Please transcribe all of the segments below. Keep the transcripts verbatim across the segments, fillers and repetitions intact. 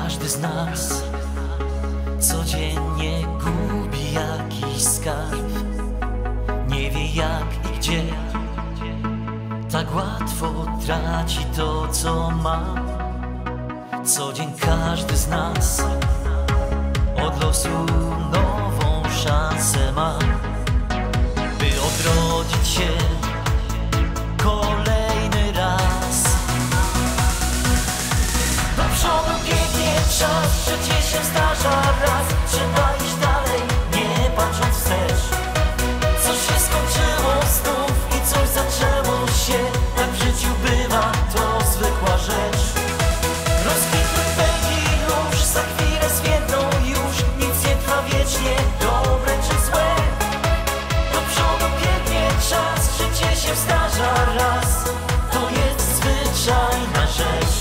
każdy z nas codziennie gubi jakiś skarb. Nie wie jak i gdzie, tak łatwo traci to, co ma. Co dzień każdy z nas od losu nową szansę ma, by odrodzić się kolejny raz. Do przodu biegnie czas, życie się zdarza raz. Trzeba iść dalej, nie patrząc wstecz. Coś się skończyło znów i coś zaczęło się. Tak w życiu bywa, to zwykła rzecz. Rozkwitły pęki już, za chwilę zwiedną już. Nic nie trwa wiecznie, dobre czy złe. Do przodu biegnie czas, życie się zdarza raz. To jest zwyczajna rzecz.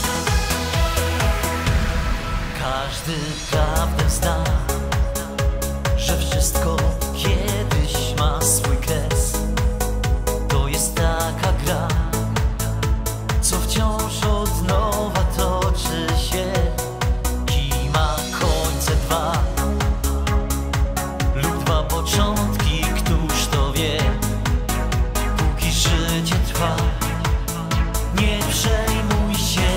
Każdy prawdę zna, że wszystko kiedyś ma swój kres. To jest taka gra, co wciąż od nowa toczy się i ma końce dwa lub dwa początki, któż to wie. Póki życie trwa, nie przejmuj się.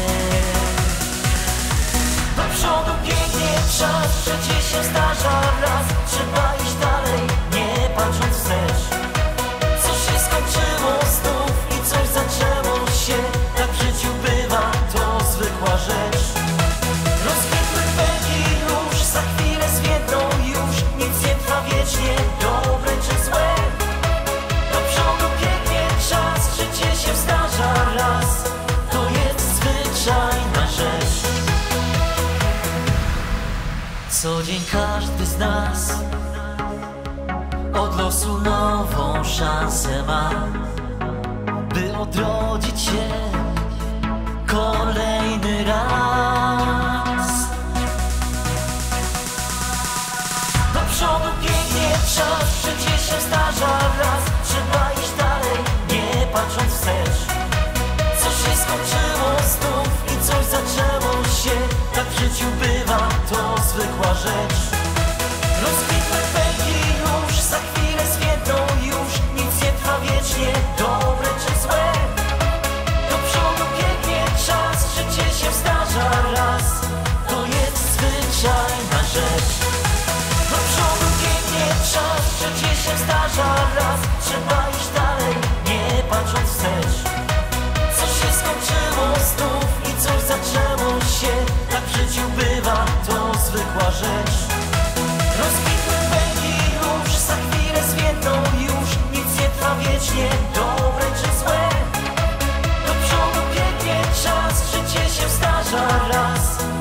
Do przodu biegnie czas, życie się zdarza raz. Trzeba iść dalej, nie patrząc wstecz. Coś się skończyło znów i coś zaczęło się. Tak w życiu bywa, to zwykła rzecz. Rozkwitły pęki już, za chwilę zwiedną już. Nic nie trwa wiecznie, dobre czy złe. Do przodu biegnie czas, życie się zdarza raz. To jest zwyczajna rzecz. Co dzień każdy z nas od losu nową szansę ma, by odrodzić się kolejny raz. Do przodu biegnie czas, życie się zdarza raz. Trzeba iść dalej, nie patrząc wstecz. Coś się skończyło znów i coś zaczęło się. Tak w życiu bywa, to zwykła rzecz. Rozkwitły pęki już, za chwilę zwiedną już. Nic nie trwa wiecznie, dobre czy złe. Do przodu biegnie czas, życie się zdarza raz. To jest zwyczajna rzecz. Do przodu biegnie czas, życie się zdarza raz. Trzeba iść dalej, nie patrząc wstecz. Coś się skończyło znów i coś zaczęło się. Tak w życiu bywa, to zwykła rzecz. Rozkwitły pęki już, za chwilę zwiedną już. Nic nie trwa wiecznie, dobre czy złe. Do przodu biegnie czas, życie się zdarza raz.